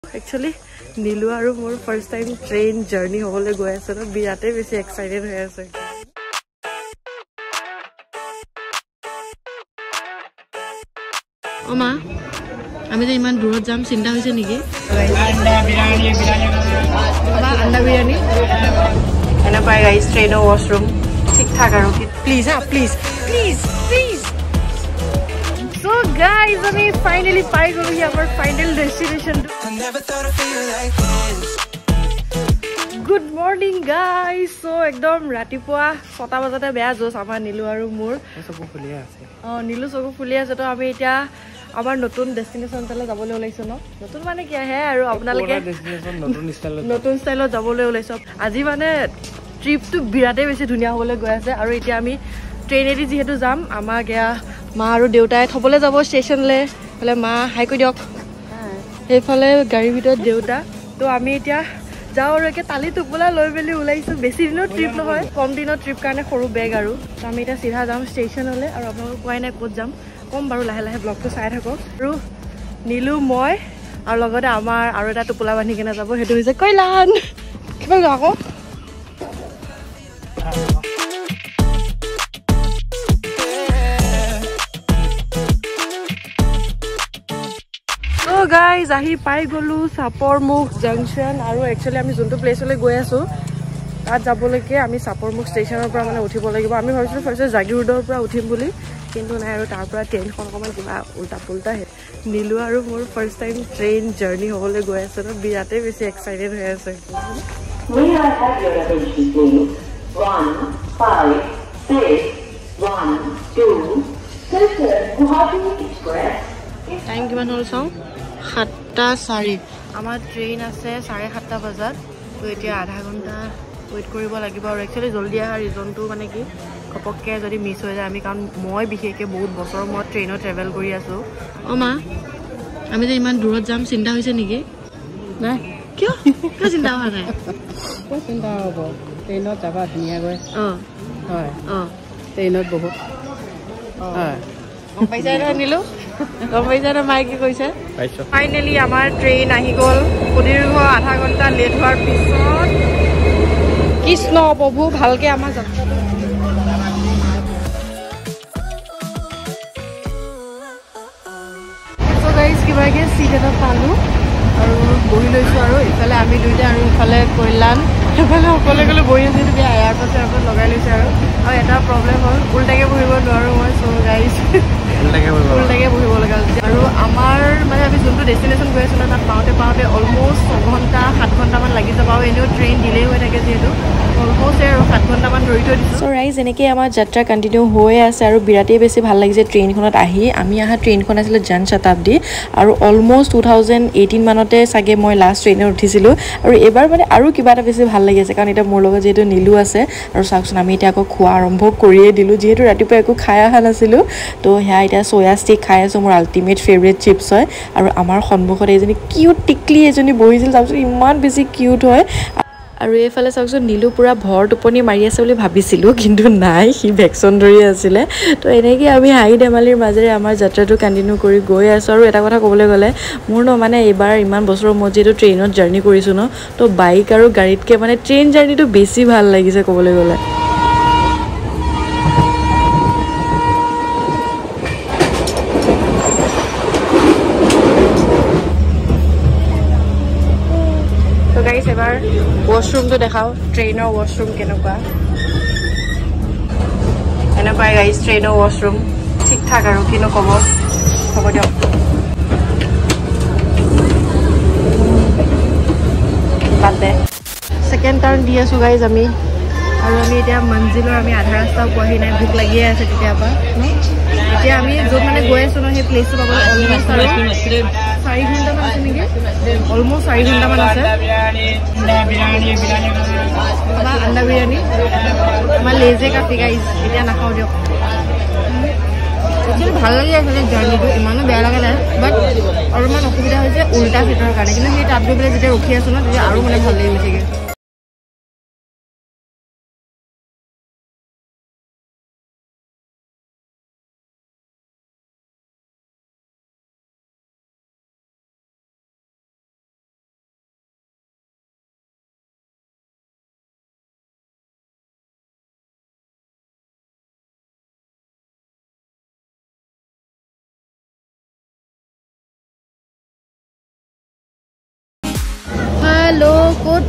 Actually, Nilu aru more first time train journey hole go ase no birate beshi excited hoy ase. Oma, ami je iman durot jam chinta hoise niki? Anda biryani. Aba anda biryani. Ena pai guys train washroom. Thik thak aru please please. So guys, we finally find our final destination. Good morning guys. So ekdom ratipua 6 bajate beya jos amar Nilu aru mur soku fulia ase. Nilu soku fulia ase to ami etia amar notun destination tale jabole ulaiso no. Notun mane ki ahe aru apnalage destination notun style jabole ulaiso. Aji mane trip to birate beshi dunia hole goi ase aru etia ami train edi jehetu jam ama gya ma aru deutai thobole jabo station le bole ma hai koi diok he phale gari bidot deuta to ami etia jao aru ke tali tukbola loi beli ulaisu beshi dino trip no hoy kom dino trip karone khoru bag aru to ami eta sidha jam station le aru apnalok koi na kot jam kom baru lahe lahe vlog to sai thakok aru Nilu moi aru logode amar aru eta tupola bani kena jabo hetu hoise Koilan kiba gako So guys, ahi pai golu Sapormukh junction aru actually ami junto place le goi asu tat jaboleke ami Sapormukh station pora mane uthibo lagibo ami bhabisilu first Jagirodor pora uthim boli kintu nai aru tar pora train khon koman kiba ulta pulta he Nilu aru more first time train journey hole goi asu no birate beshi excited hoy ase. May I have your attention please? 1 5 6 1 2 Sister Guwahati Express. Time kiman hol saw 7:04 amar train ase 7:30 bajat to etia adha ghonta wait koribo lagibo aru actually joldi aha reason tu mane ki kopokke jodi miss hoy jay ami kan moi biheke bahut bosor mo train travel kori asu oma ami je iman durot jam chinta hoise niki na kyo chinta hoa nai ko chinta hobo train jaba dunia goi hoy train bahut paisa na Nilu paisa na mai ki koise finally amar train ahi gol podirgho adha ghonta late hoar pisot Krishna babu bhalke amar jatra so guys kiba ge seat eta palu aru bohi loisu aru ifale ami duita aru ifale Koilan ifale okole gole bohi ase tu bia air passe aru lagai loisu aru eta problem hol ultage bohibo noaru moi so guys ultage bohibo lagal aru amar mane ami junto destination goi asu na tat paute almost 6 ghonta 7 ghonta man lagi jaba enio train delay hoi thake jehetu almost 7 ghonta man dhori thoi disu so guys eneke amar jatra continue hoi ase aru birate beshi bhal lagise train khonot ahi ami aha train khon asile Jan Shatabdi aru almost 2018 manote sage moi last train e uthisilu aru ebar mane aru kiba ta beshi bhal lagi ase karon eta mor logo jehetu Nilu ase aru sakson ami eta ko khua arambho koriye dilu jehetu ratipa eku khaya ha nasilu to ha eta soya stick khai aso mor ultimate favorite chips hoy aru amar khonmukhot ejoni cute tikli ejoni bohisil sabso iman beshi cute hoy aru efale sakso Nilu pura bhor toponi mari ase boli bhabisilu kintu nai hi vaccine dhori asile to eneki ami hai demalir majere amar jatra to continue kori goi asu aru eta kotha kobole gole mur no mane ebar iman bosor moje to train ot journey korisu no to bike aru garit ke mane train journey to beshi bhal lagise kobole gole guys ebar washroom to dekhao trainer washroom kenokwa ena pai guys trainer washroom thik thak aru kino kobo hobo dio bade second turn dia su guys ami aru ami etia manzilor ami adha rasta pohi nai bhuk lagi ase titia pa etia ami jot mane goi asu no he place to babol almost 4 ghonta man ase niki almost 4 ghonta man ase biryani aba anda biryani amar leze ka guys etia na khao dio actually bhal lagi asile journey to imano beya laga na but aru man okubida hoise ulta seator kane kintu he tat gobele jete rokhi asu na aru mane bhal lagi hoise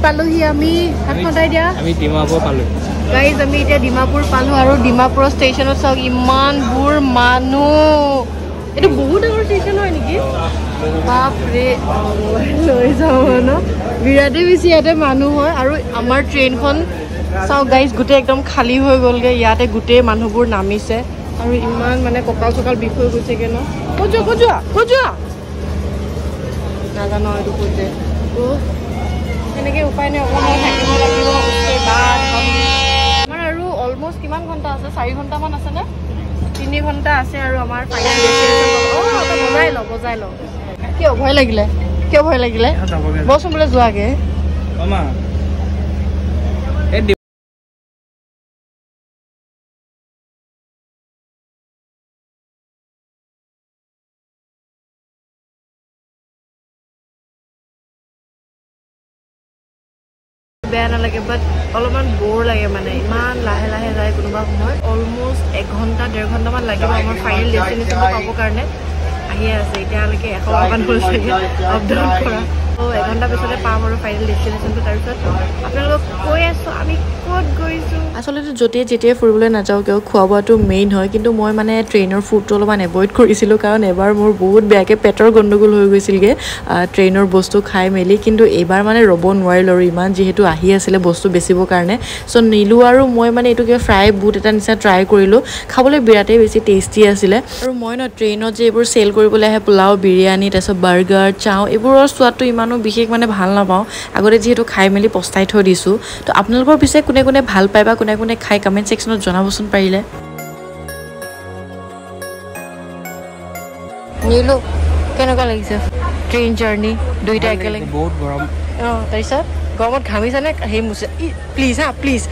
পালোহি আমি হাত খটাই দিয়া আমি ডিমাপুৰ পালো guys আমি এতিয়া ডিমাপুৰ পালো আৰু ডিমাপুৰৰ ষ্টেচনত চাওক ইমানবোৰ মানুহ এইটো বহুত ডাঙৰ ষ্টেচন হয় নেকি বাপৰে লৈ যাওঁ ন বিৰাটেই বেছি ইয়াতে মানুহ হয় আৰু আমাৰ ট্ৰেইনখন চাওক গাইজ গোটেই একদম খালী হৈ গ'লগৈ ইয়াতে গোটেই মানুহবোৰ নামিছে আৰু ইমান মানে কঁকাল চকাল বিষ হৈ গৈছেগৈ ন ক'ত যোৱা নাজানো এইটো ক'ত যায় এনেকৈ উপায় নাই অকণমান থাকিব লাগিব আমাৰ আৰু অলমষ্ট কিমান ঘণ্টা আছে 4 ঘণ্টামান আছেনে 3 ঘণ্টা আছে আৰু আমাৰ ফাইনেল বজাই লওঁ কিয় ভয় লাগিলে বচোন বোলে যোৱাগে বেয়া নালাগে বাট অলপমান বৰ লাগে মানে ইমান লাহে লাহে যায় কোনোবা সময়ত অলমষ্ট 1 ঘণ্টা 1.5 ঘণ্টামান লাগিব আমাৰ ফাইনেল ডেষ্টিনেশ্যন পাবৰ কাৰণে আহিয়ে আছে এতিয়ালৈকে 100 মান হৈছে আপ ডাউন কৰা তো 1 ঘণ্টা পিছতে পাম আৰু ফাইনেল ডেষ্টিনেশ্যনটো তাৰপিছত আপোনালোকক কৈ আছো আমি ক'ত গৈছো আচলতে যেতিয়াই ফুৰিবলৈ নাযাওঁ কিয় খোৱা বোৱাটো মেইন হয় কিন্তু মই মানে ট্ৰেইনৰ ফুডটো অলপমান এভইড কৰিছিলোঁ কাৰণ এবাৰ মোৰ বহুত বেয়াকৈ পেটৰ গণ্ডগোল হৈ গৈছিলগৈ ট্ৰেইনৰ বস্তু খাই মেলি কিন্তু এইবাৰ মানে ৰ'ব নোৱাৰিলোঁ আৰু ইমান যিহেতু আহি আছিলে বস্তু বেচিবৰ কাৰণে চ' নিলোঁ আৰু মই মানে এইটো কিবা ফ্ৰাই বুট এটা নিচিনা ট্ৰাই কৰিলোঁ খাবলৈ বিৰাটেই বেছি টেষ্টি আছিলে আৰু মই ন ট্ৰেইনত যে এইবোৰ চেল কৰিবলৈ আহে পোলাও বিৰিয়ানী তাৰপিছত বাৰ্গাৰ চাও এইবোৰৰ সোৱাদটো ইমানো বিশেষ মানে ভাল নাপাওঁ আগতে যিহেতু খাই মেলি পস্তাই থৈ দিছোঁ তো আপোনালোকৰ পিছে কোনে কোনে ভাল পায় বা কোনে কোনে খাই কমেণ্ট ছেকশ্যনত জনাবচোন পাৰিলে নিলো কেনেকুৱা লাগিছে ট্ৰেইন জাৰ্ণি দুইটা একেলগে বহুত গৰম তাৰপিছত গৰমত ঘামিছানে সেই মুছে প্লিজ হা প্লিজ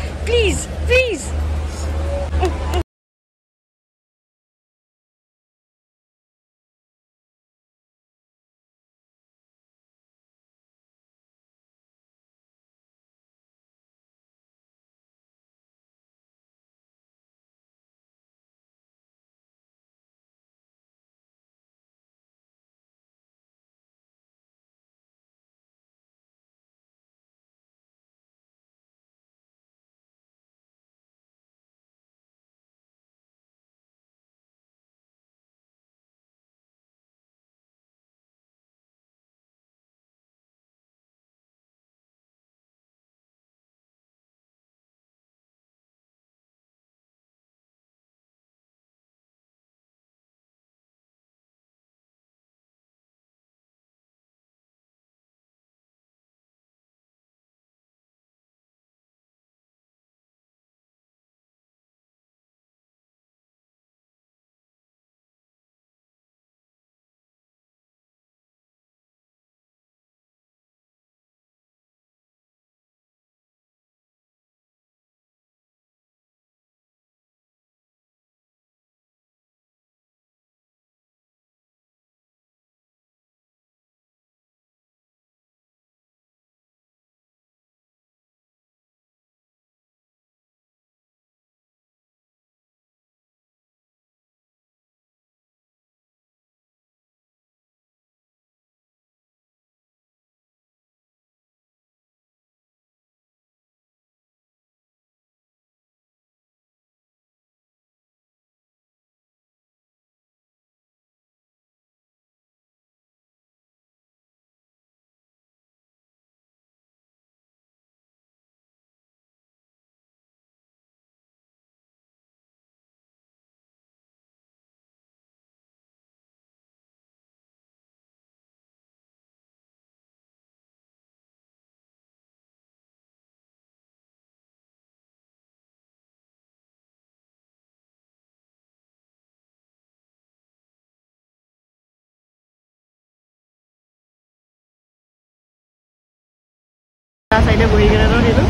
সাইডে বহি গেলে ন দিলো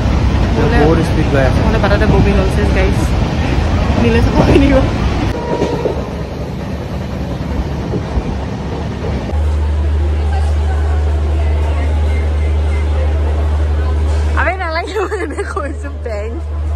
বহুত স্পিড গৈ আছে মানে বাটাতে বমি হৈছে গাইস নিলে সব নিব আবে নালাগে মানে কৈছো বেং